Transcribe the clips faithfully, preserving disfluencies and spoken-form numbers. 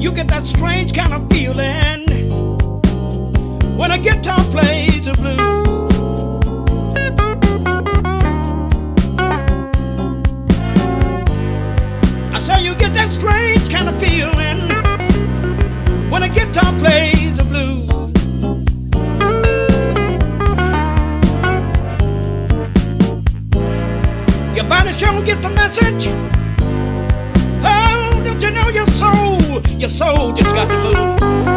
You get that strange kind of feeling when a guitar plays the blues. I say you get that strange kind of feeling when a guitar plays the blues. Your body sure get the message. Oh, don't you know your soul, your soul just got to move.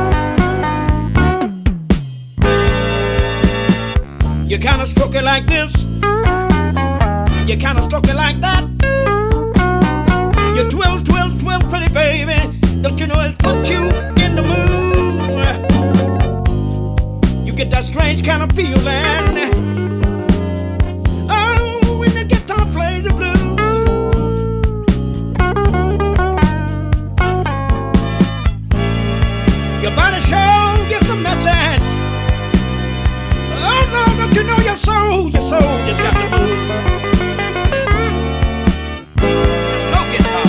You kinda stroke it like this, you kinda stroke it like that. You twirl, twirl, twirl, pretty baby. Don't you know it's put you in the mood? You get that strange kind of feeling. Oh, when the guitar plays the blues. Your body sure gets the message. Oh no, don't you know your soul, your soul just got to move. Let's go, guitar.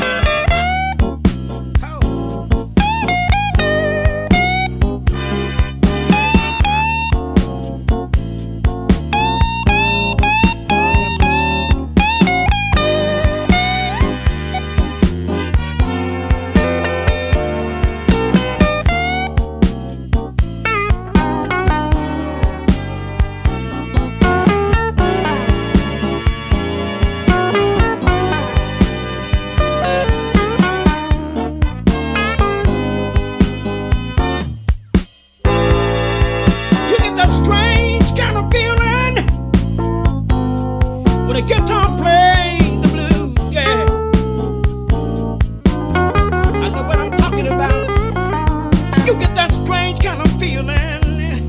The guitar plays the blues, yeah. I know what I'm talking about. You get that strange kind of feeling.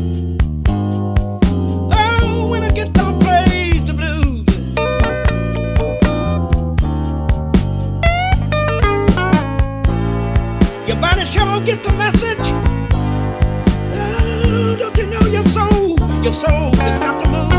Oh, when the guitar plays the blues. Your body sure gets the message. Oh, don't you know your soul, your soul just got to move.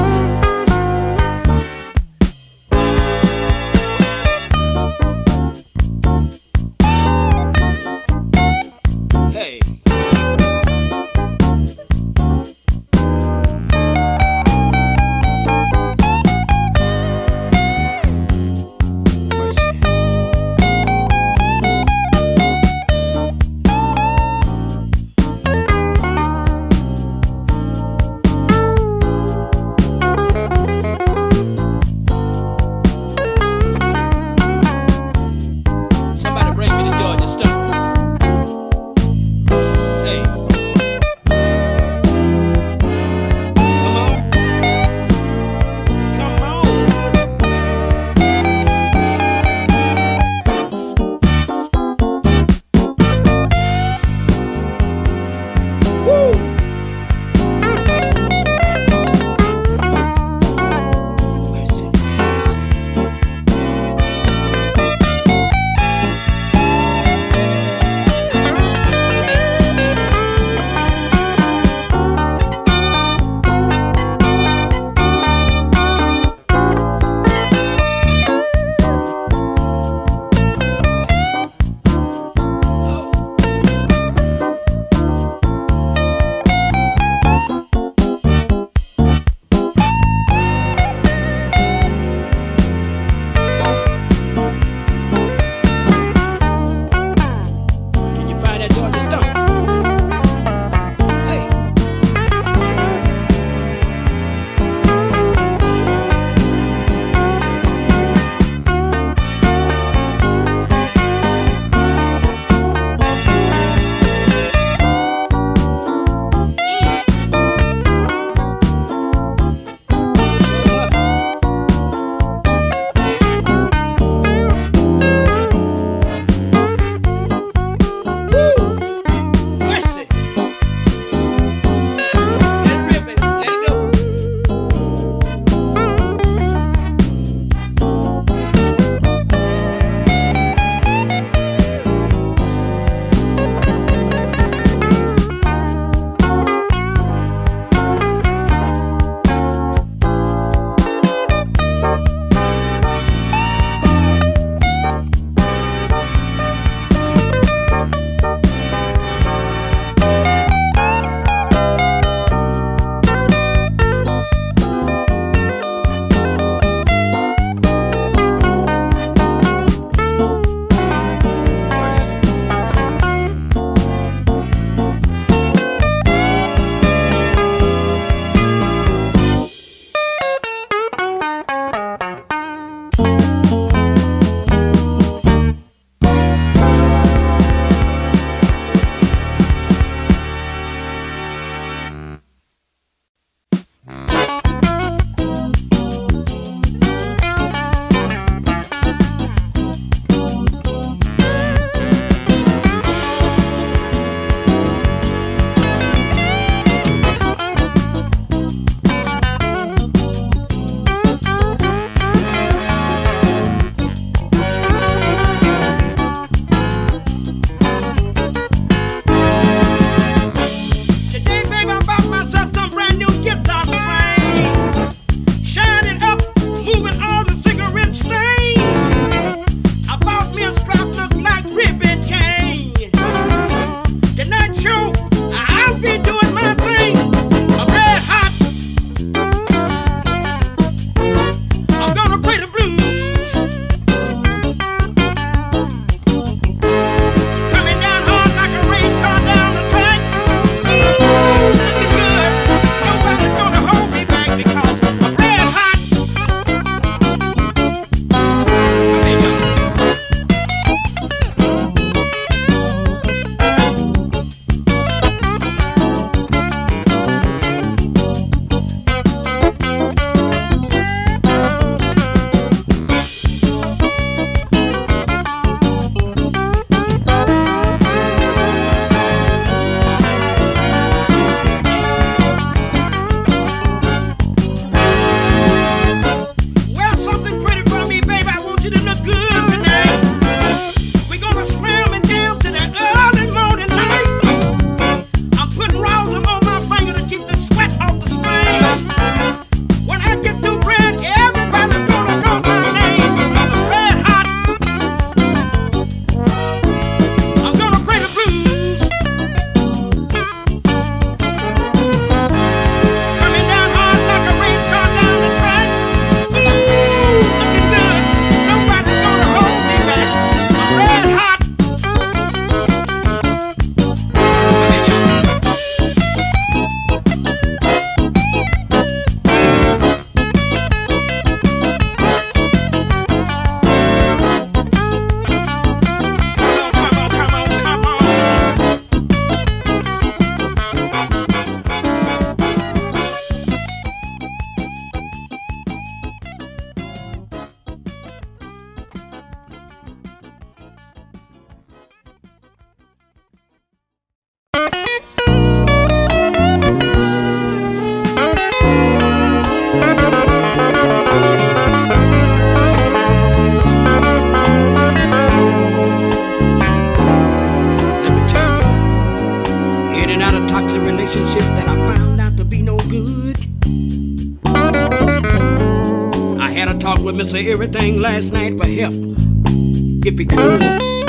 with Mister Everything last night for help, if he could.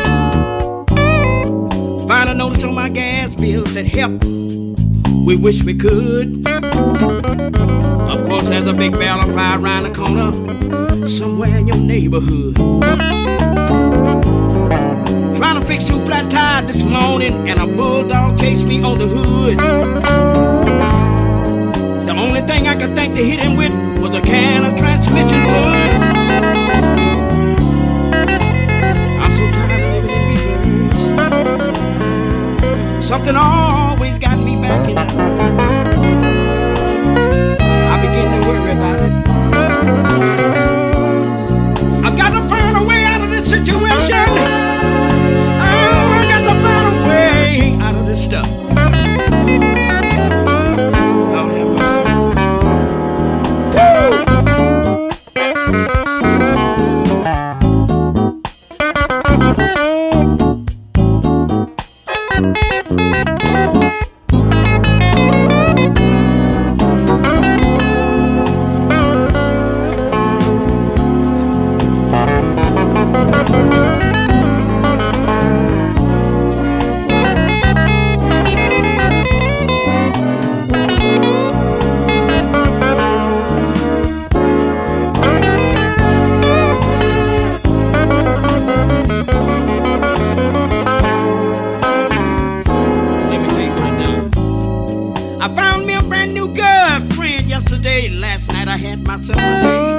Find a notice on my gas bill that help, we wish we could. Of course, there's a big barrel of fire around the corner, somewhere in your neighborhood. Trying to fix two flat tires this morning, and a bulldog chased me on the hood. The only thing I could think to hit him with was a can of transmission fluid. I'm so tired of living in reverse. Something always got me backing up. I begin to worry about it. I've got to find a way out of this situation. Oh, I got to find a way out of this stuff. Lord have mercy. Woo! I found me a brand new girlfriend yesterday. Last night I had myself a day.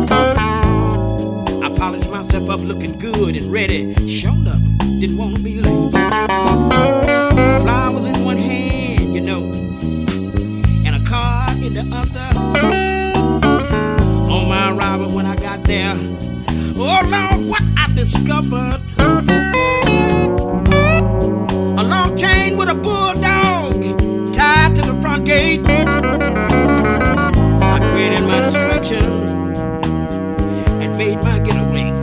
I polished myself up looking good and ready. Showed up, didn't want to be late. Flowers in one hand, you know, and a card in the other. On my arrival when I got there, oh Lord, what I discovered. A long chain with a bulldog tied to the front gate. I created my distraction and made my getaway.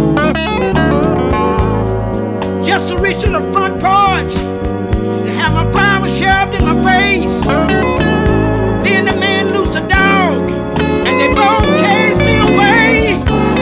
Just to reach to the front porch and have my flowers shoved in my face. Then the man loosed the dog and they both chased me away.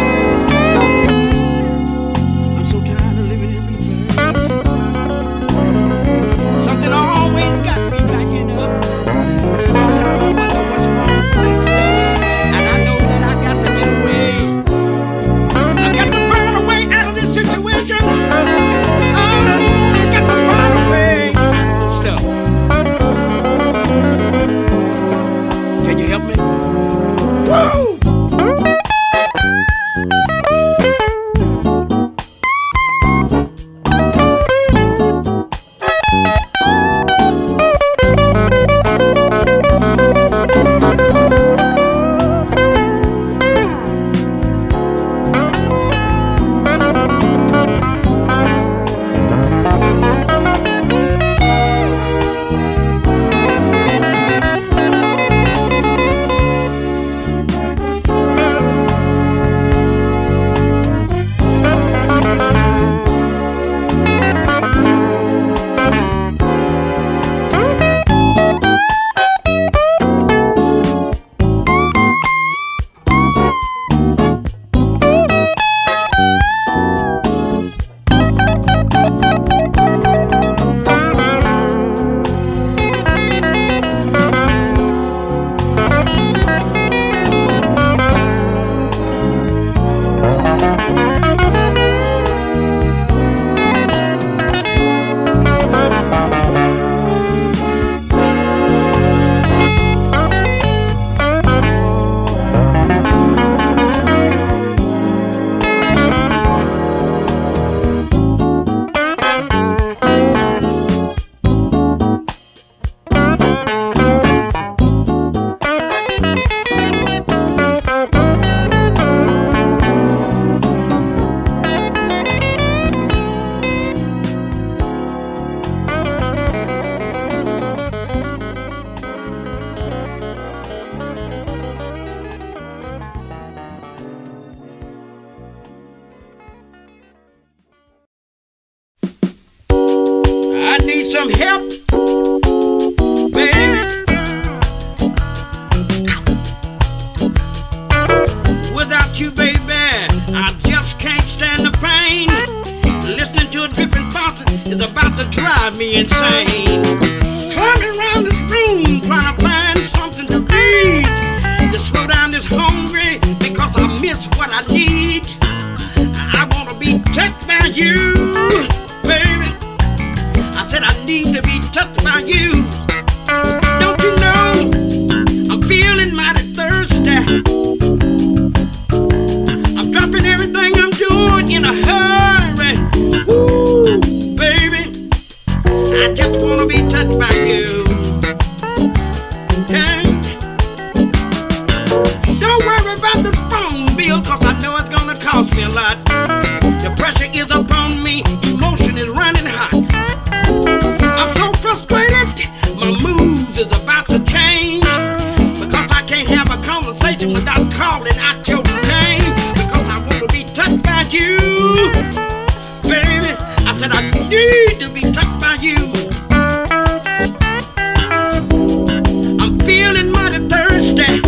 I'm so tired of living in reverse. Something always got me backing up. Sometimes I wonder what's wrong with this stuff, and I know that I got to get away. I've got to find a way out of this situation. Oh, I got to find a way out of stuff. Can you help me? Woo! Some help, baby. Without you, baby. drive me insane. Climbing around this room trying to find something to eat, to slow down this hungry because I miss what I need. I wanna be touched by you, baby. I said I need to be touched by you. Don't you know I'm feeling mighty thirsty? I'm dropping everything I'm doing in a hurry. Ooh, baby, I just wanna be touched by you. Hey, don't worry about the phone bill, cause I know it's gonna cost me a lot. The pressure is upon me, emotion is running hot. I'm so frustrated, my mood is about to change, because I can't have a conversation without calling out your name, because I want to be touched by you, baby. I said I need to be touched by you. I'm feeling mighty thirsty.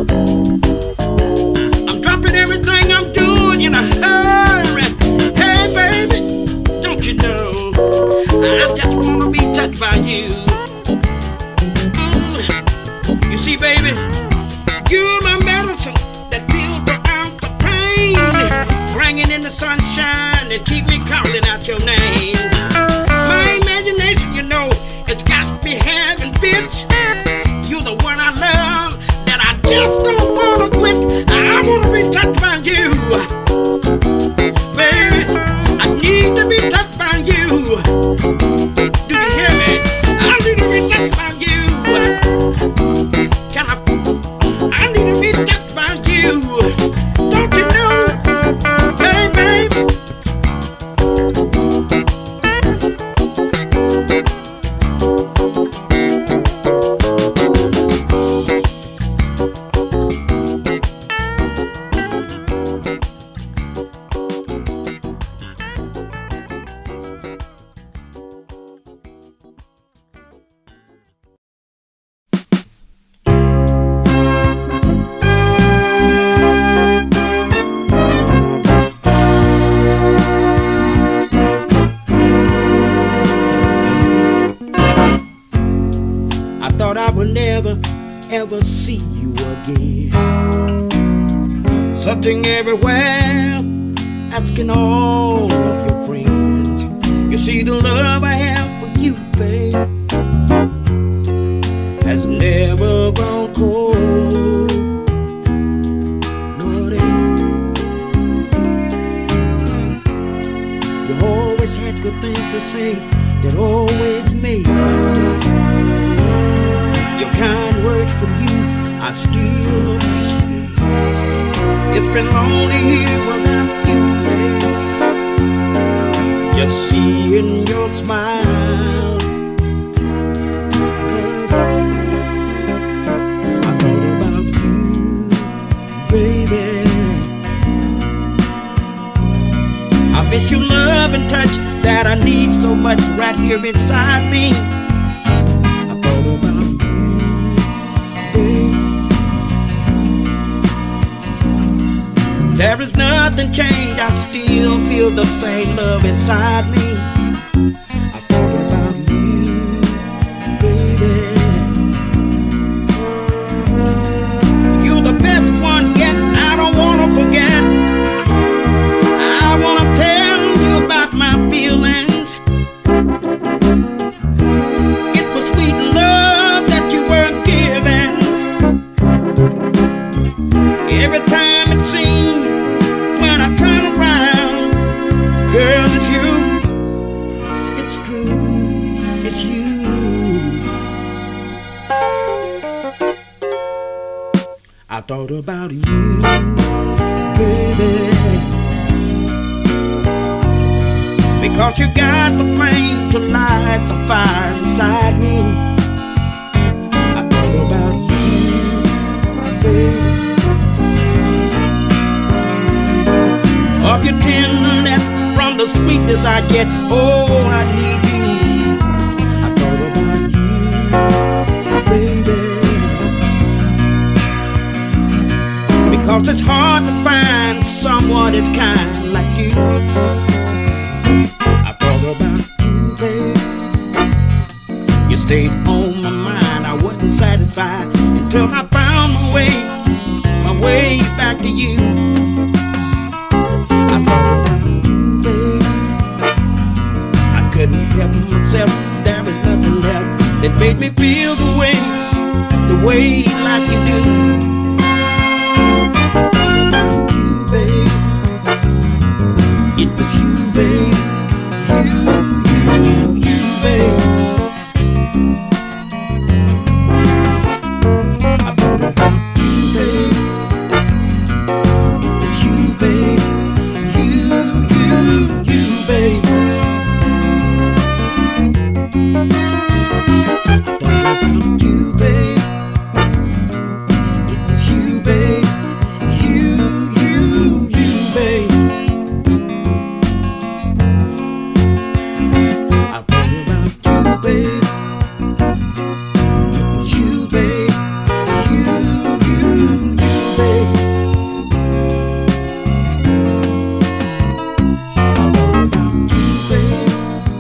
I'm dropping everything I'm doing in a hurry. Hey baby, don't you know I just want to be touched by you. Mm. You see baby, you're my medicine that feels out the pain, bringing in the sunshine and keep me calling out your name. My imagination, you know, it's got me having fits. You're the one I love that I just don't want to quit. I want to be touched by you, baby. I need to be touched by you. Do you hear me? I need to be touched by you. Can I? I need to be touched by you. Don't you know? Hey, baby. Ever see you again, searching everywhere, asking all of your friends. You see the love I have for you, babe, has never grown cold. No, it ain't. You always had good things to say that always made my day. Your kind words from you I still appreciate. It's been lonely here without you, babe. Just seeing your smile, I thought about you, baby. I miss your love and touch that I need so much right here inside me. I thought about there is nothing changed, I still feel the same love inside me. I thought about you, baby. You're the best one yet, I don't wanna forget. I wanna tell you about my feelings. It was sweet love that you were giving. Every time it seems when I turn around, girl, it's you. It's true, it's you. I thought about you, baby, because you got the flame to light the fire inside me. I thought about you, baby, of your tenderness, from the sweetness I get. Oh, I need you. I thought about you, baby, because it's hard to find someone that's kind like you. I thought about you, baby. stayed on my mind. I wasn't satisfied until I found my way, my way back to you. I thought about you, babe. I couldn't help myself. There was nothing left that made me feel the way, the way like you do. I thought about you, babe. It was you, babe. You, you, you, babe. I thought about you, babe. It was you, babe. You, you, you, babe. I thought about you, babe. It was you, babe. You, you, you, babe. I thought about you, babe. It was you, babe. You, you, you, babe. I thought about you, babe.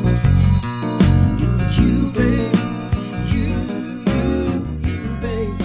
It was you, babe. You, you, you, babe.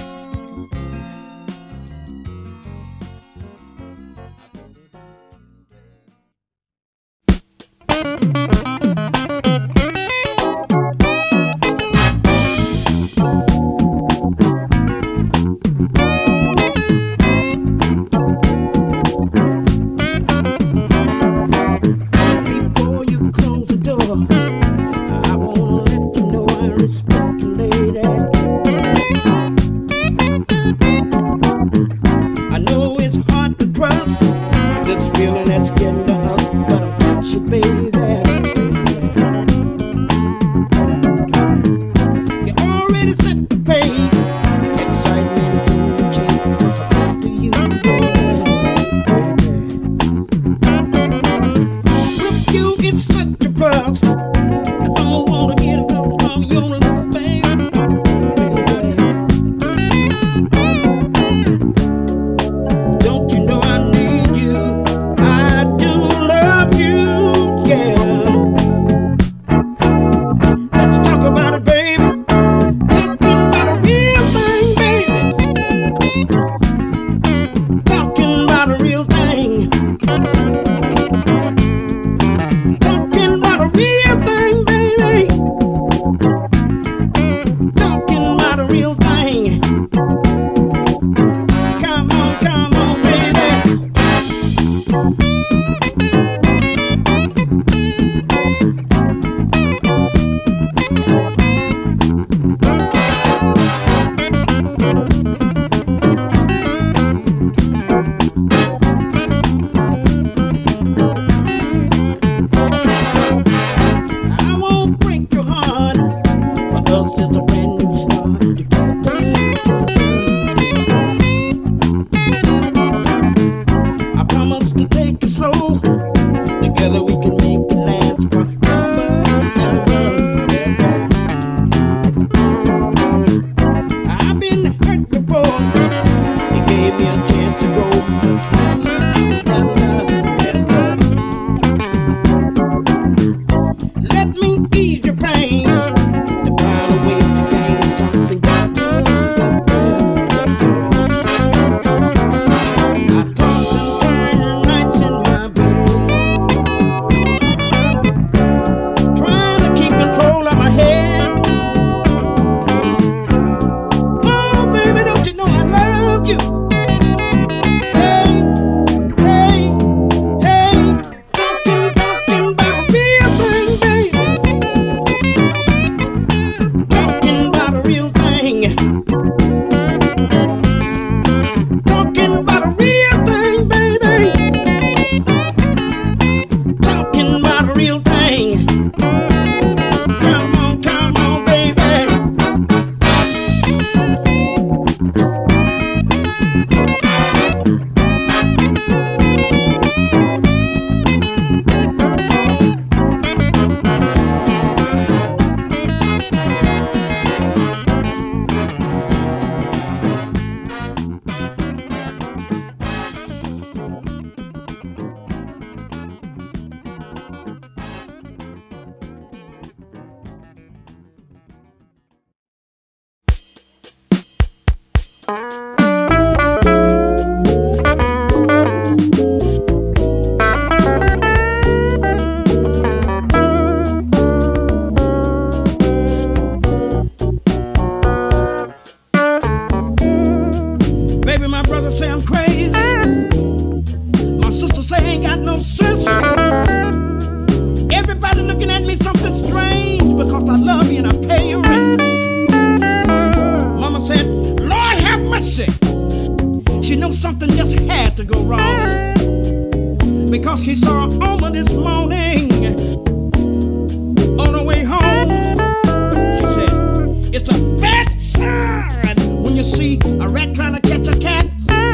Baby, my brother say I'm crazy. My sister say I ain't got no sense. Everybody looking at me something strange because I love you and I pay your rent. Mama said, Lord have mercy. She knew something just had to go wrong because she saw a woman this morning on her way home. She said, it's a bad sign when you see a rat trying to catch a cat.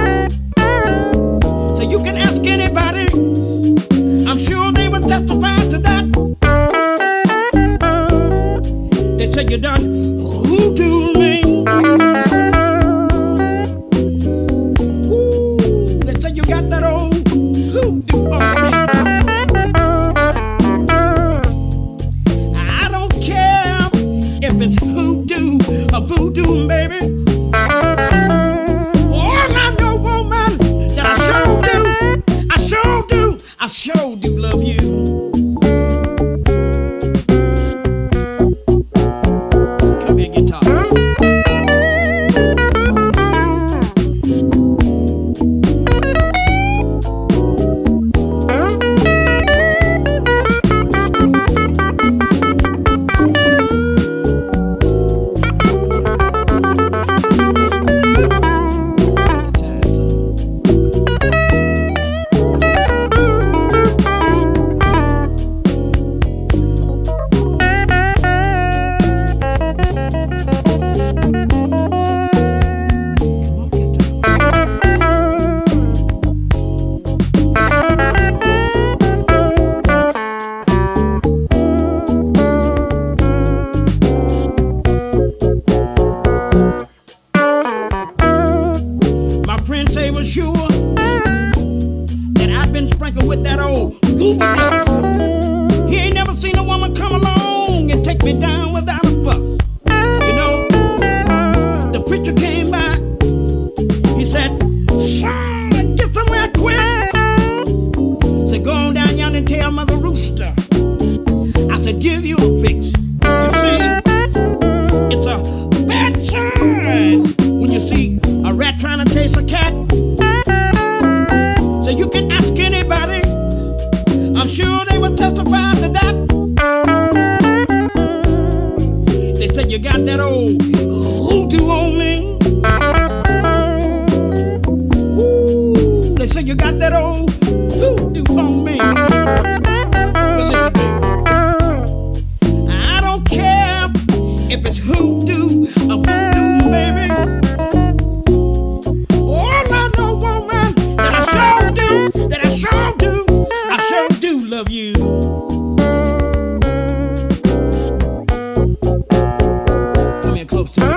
So you can ask anybody, I'm sure they will testify to that. They say you done hoodoo me. Ooh, they say you got that old hoodoo on me. I don't care if it's hoodoo or voodoo, baby. I sure do love you. Come here, guitar. Friends say was sure that I've been sprinkled with that old Google dust. He ain't never seen a woman come along and take me down without a fuss. You know, the preacher came by. He said, son, get somewhere quick. Said, go on down yonder and tell Mother Rooster I said, give you a fix. You see, it's a bad sign when you see a rat trying to chase a cat. So you can ask anybody, I'm sure they will testify to that. They said you got that old hoodoo on me. Ooh, they said you got that old hoodoo on me. But listen, baby, I don't care if it's hoodoo or voodoo, baby. That I sure do, I sure do love you. Come here close to me.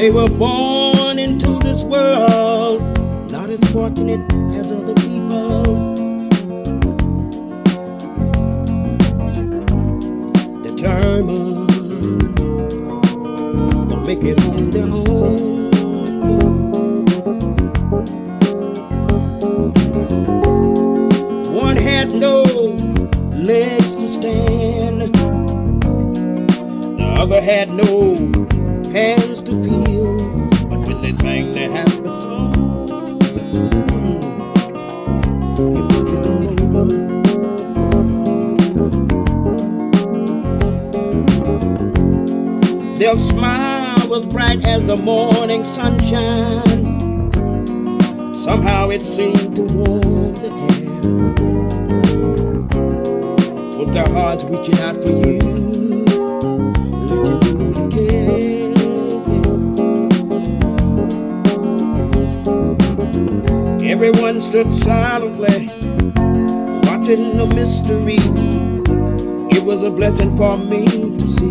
They were born into this world not as fortunate as other people. Determined to make it on their own. One had no legs to stand, the other had no hands to feel. But when they sang their happy song, it put it all over. Their smile was bright as the morning sunshine. Somehow it seemed to warm the air, with their hearts reaching out for you, let you know they care. Everyone stood silently, watching the mystery. It was a blessing for me to see.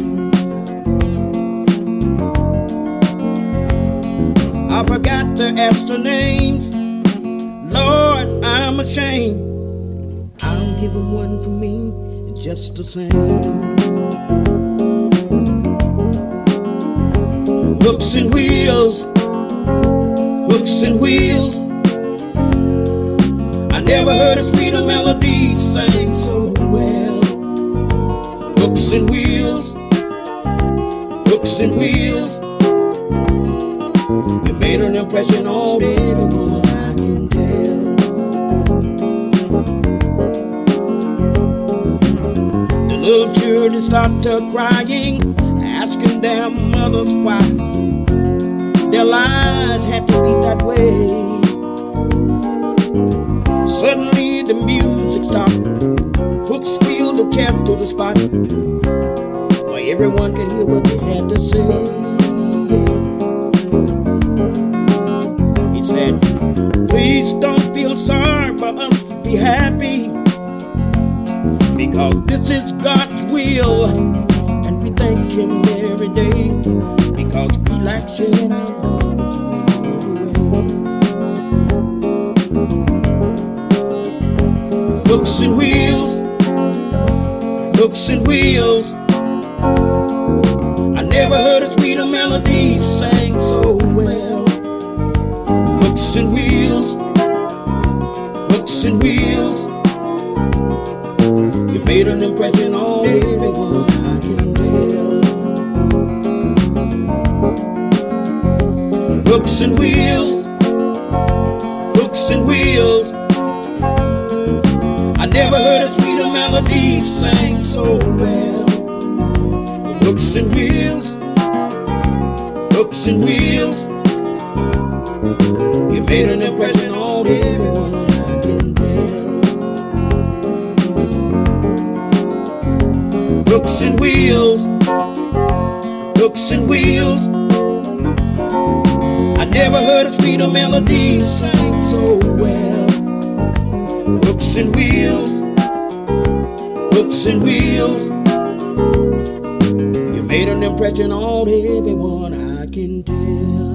I forgot to ask the names. Lord, I'm ashamed. I'll give them one for me just the same. Hooks and wheels, hooks and wheels. I never heard a sweeter melody sang so well. Hooks and wheels, hooks and wheels. You made an impression on everyone, I can tell. The little children started crying, asking their mothers why their lives had to be that way. Suddenly the music stopped. Hooks wheeled the chair to the spot where everyone could hear what they had to say. He said, please don't feel sorry for us, be happy, because this is God's will, and we thank Him every day, because we like sharing our love with you every way. Hooks and wheels, hooks and wheels. I never heard a sweeter melody sang so well. Hooks and wheels, hooks and wheels. You made an impression on everyone, I can tell. Hooks and wheels, hooks and wheels. I never heard a sweeter melody sang so well. Hooks and wheels, hooks and wheels. You made an impression on everyone, I can tell. Hooks and wheels, hooks and wheels. I never heard a sweeter melody sang so well. Hooks and wheels, hooks and wheels. You made an impression on everyone, I can tell.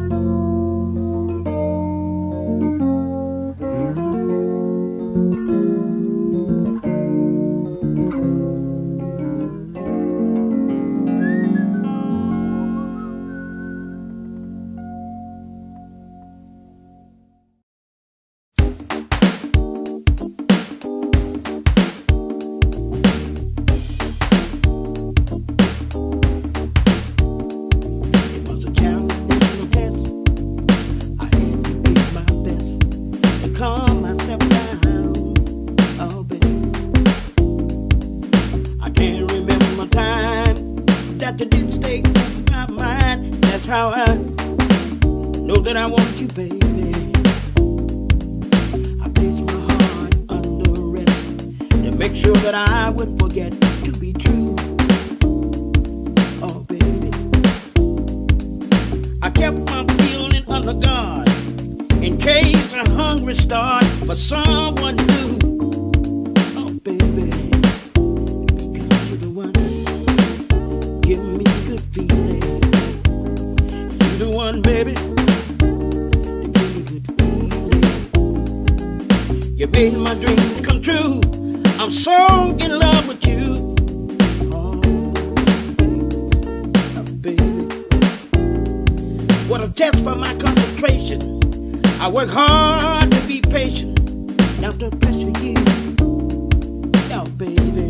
How I know that I want you, baby. I placed my heart under arrest to make sure that I would forget to be true. Oh, baby, I kept my feeling under guard in case a hungry start for someone new. Oh, baby, because you're the one, give me a good feeling. made my dreams come true. I'm so in love with you. Oh, baby. What a test for my concentration. I work hard to be patient, not to pressure you. Oh, baby.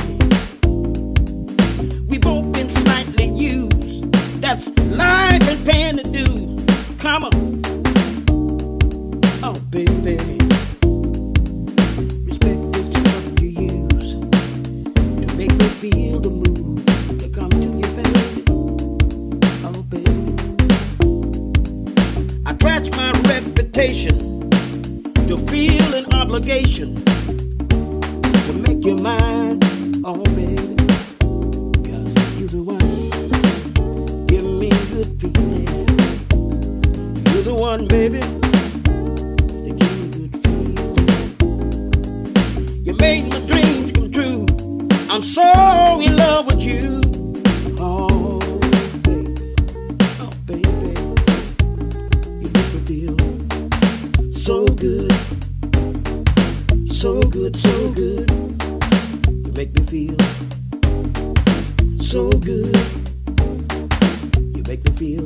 We both been slightly used. That's life and paying the dues. Come on. Oh, baby. Respect is what you use to make me feel the mood to come to you, baby. Oh, baby. I trash my reputation to feel an obligation to make you mine. Oh, baby. Cause you're the one. Give me good feeling. You're the one, baby. Made my dreams come true. I'm so in love with you. Oh, baby. Oh, baby. You make me feel so good. So good, so good. You make me feel so good. You make me feel.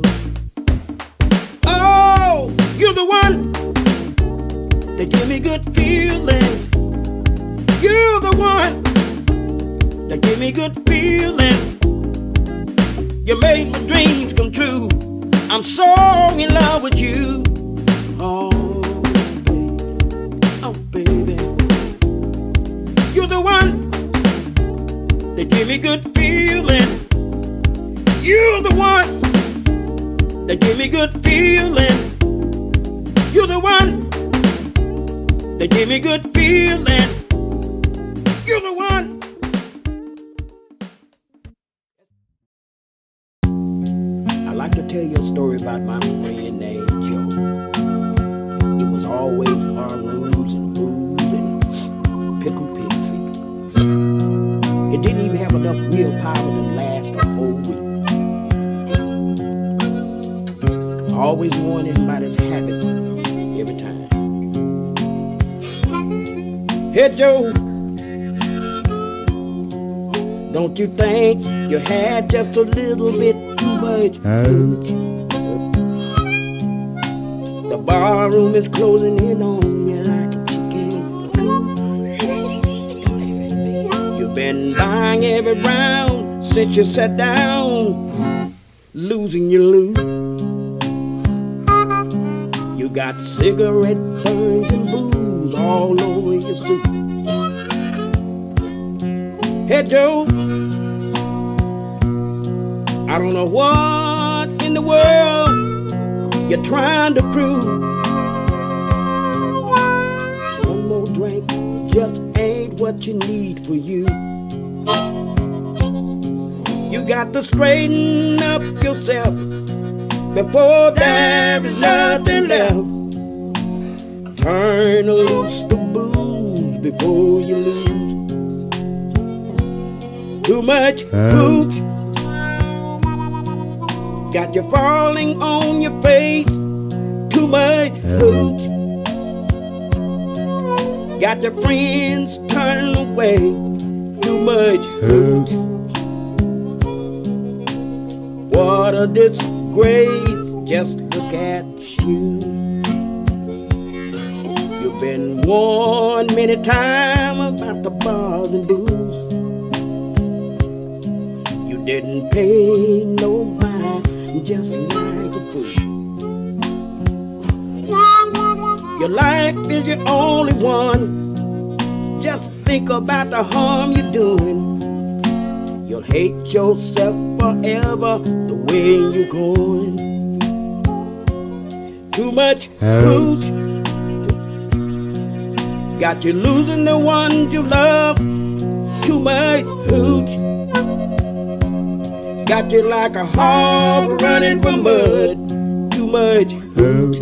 Oh, you're the one that give me good feelings. You're the one that give me good feeling. You made my dreams come true. I'm so in love with you. Oh, baby. Oh, baby. You're the one that give me good feeling. You're the one that give me good feeling. You're the one that give me good feeling. You're the one. I like to tell you a story about my friend named Joe. It was always bar rooms and booze and pickle pig feet. It didn't even have enough willpower to last a whole week. I always warned him about his habits every time. Hey, Joe. Don't you think you had just a little bit too much hooch? The bar room is closing in on you like a chicken coop. You've been buying every round since you sat down, losing your loot. You got cigarette burns and booze all over your suit. Hey, Joe, I don't know what in the world you're trying to prove. One more drink just ain't what you need for you. You got to straighten up yourself before there is nothing left. Turn loose the booze before you lose. Too much hooch got you falling on your face. Too much hooch got your friends turning away. Too much hooch. What a disgrace, just look at you. You've been warned many times about the bars and booze. You didn't pay no mind, just like a fool. Your life is your only one. Just think about the harm you're doing. You'll hate yourself forever the way you're going. Too much hooch got you losing the ones you love. Too much hooch got you like a hog running from mud. Too much hooch.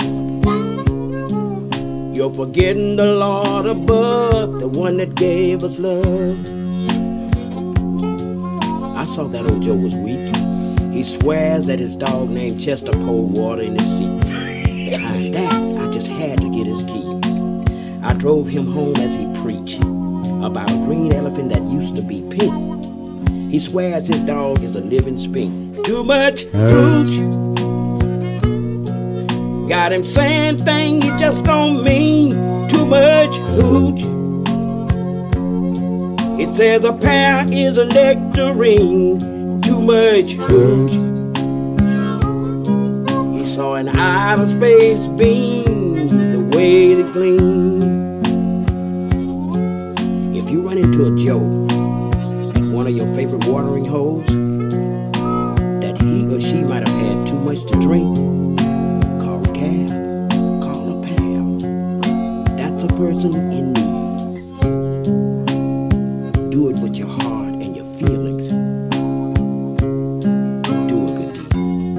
You're forgetting the Lord above, the one that gave us love. I saw that old Joe was weak. He swears that his dog named Chester poured water in his seat. Behind that, I just had to get his key. I drove him home as he preached about a green elephant that used to be pink. He swears his dog is a living spink. Too much hooch. Got him saying things he just don't mean. Too much hooch. He says a pear is a nectarine. Too much hooch. He saw an outer space beam, the way it gleamed. If you run into a Joe at one of your favorite watering holes, that he or she might have had too much to drink, call a cab, call a pal. That's a person in need. Do it with your heart and your feelings. Do a good deed.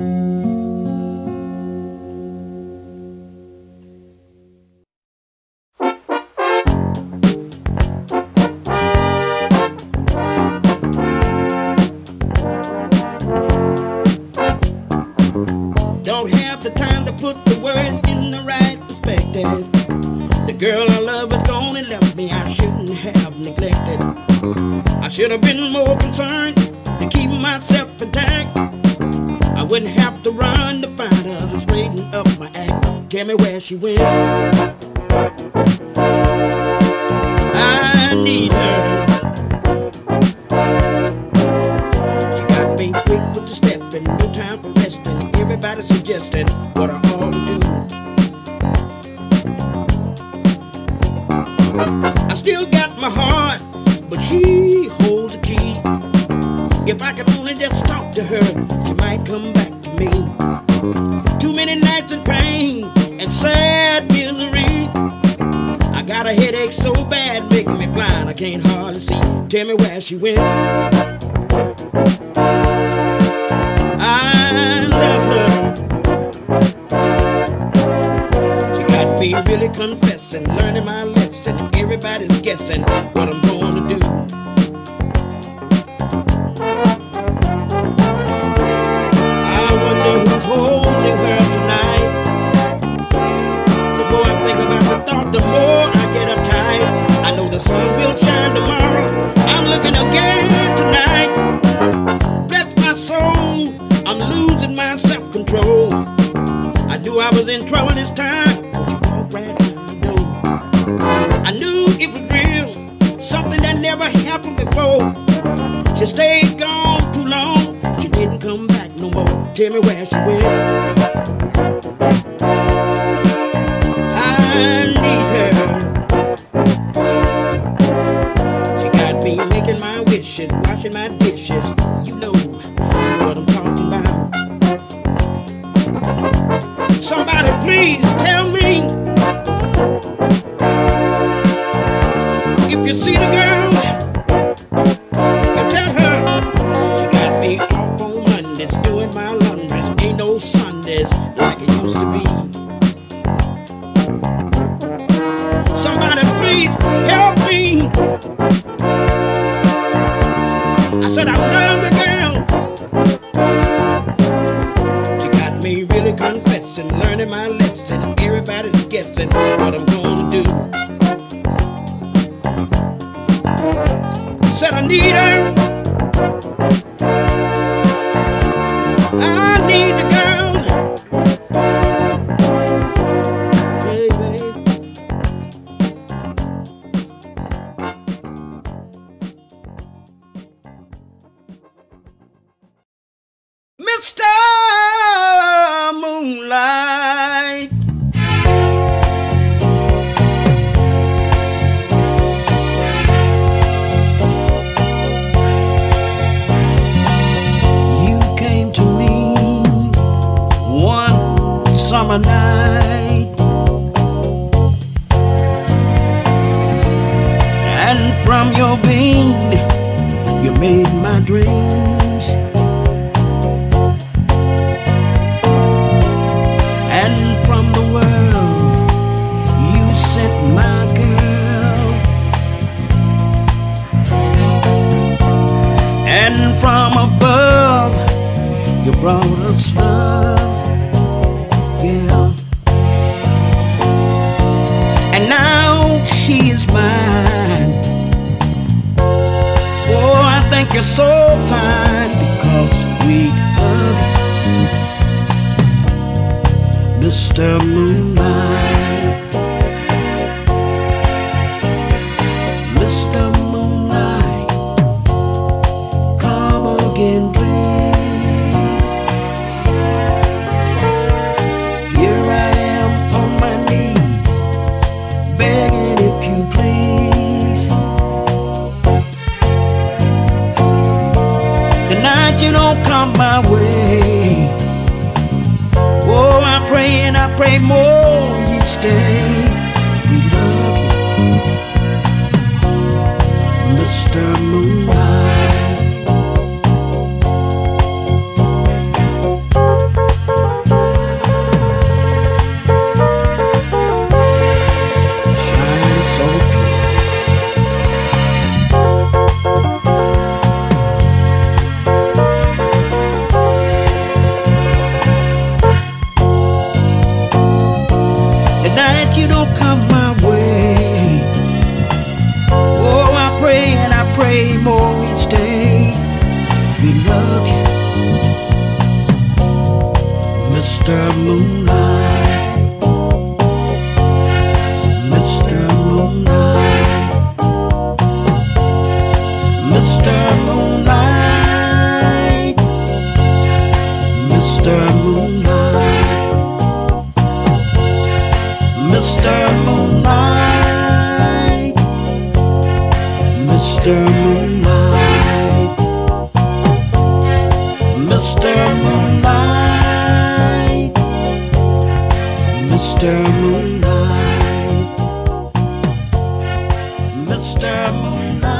Don't have the time to put the words in the right perspective. The girl I love is gone and left me. I shouldn't have neglected. I should have been more concerned to keep myself intact. I wouldn't have to run to find her to straighten up my act. Tell me where she went. I need her. She got me quick with the stepping, no time for resting. Everybody suggesting what I ought to do. I still got my heart, but she holds the key. If I could only just talk to her, she might come back to me. Too many nights in pain and sad misery. I got a headache so bad, making me blind, I can't hardly see. Tell me where she went. I love her. She got me really confessing, learning my lesson. Everybody's guessing what I'm going to do. Who's holding her tonight? The more I think about the thought, the more I get uptight. I know the sun will shine tomorrow. I'm looking again tonight. Bless my soul, I'm losing my self-control. I knew I was in trouble this time, but you walked right down the door. I knew it was real, something that never happened before. She stayed gone too long, she didn't come back no more. Tell me where she went. I need her. She got me making my wishes, washing my dishes. You know what I'm talking about. Somebody please tell me if you see the girl. You tell her she got me off on Mondays doing my laundries. Ain't no Sundays like it used to be. Somebody please help me. I said I love the girl. She got me really confessing, learning my lesson. Everybody's guessing what I'm gonna do. Said I need her. I need the girl. Baby. Mister Moonlight. Summer night, and from your beam you made my dreams, and from the world you sent my girl, and from above you brought us love. Yeah. And now so fine because we love you, Mister Moonlight, Mister Moonlight, come again, please. Here I am on my knees, begging if you please. The night you don't come my way, oh, I pray and I pray more each day. We love you, Mister Moonlight. Shine so the night you don't come my way, oh, I pray and I pray more each day. We love you, Mister Moonlight, Mister Moonlight, Mister Moonlight, Mister Moonlight, Mister Moonlight, Mister Moonlight, Mister Moonlight, Mister Moonlight, Mister Moonlight.